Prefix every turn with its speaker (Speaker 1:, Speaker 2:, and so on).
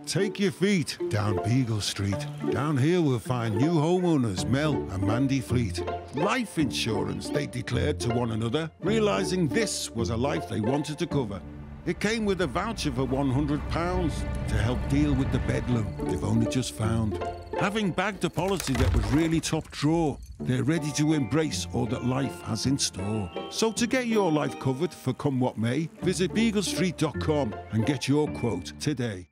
Speaker 1: Take your feet down Beagle Street. Down here we'll find new homeowners Mel and Mandy Fleet. Life insurance, they declared to one another, realising this was a life they wanted to cover. It came with a voucher for £100 to help deal with the bedlam they've only just found. Having bagged a policy that was really top drawer, they're ready to embrace all that life has in store. So to get your life covered for come what may, visit beaglestreet.com and get your quote today.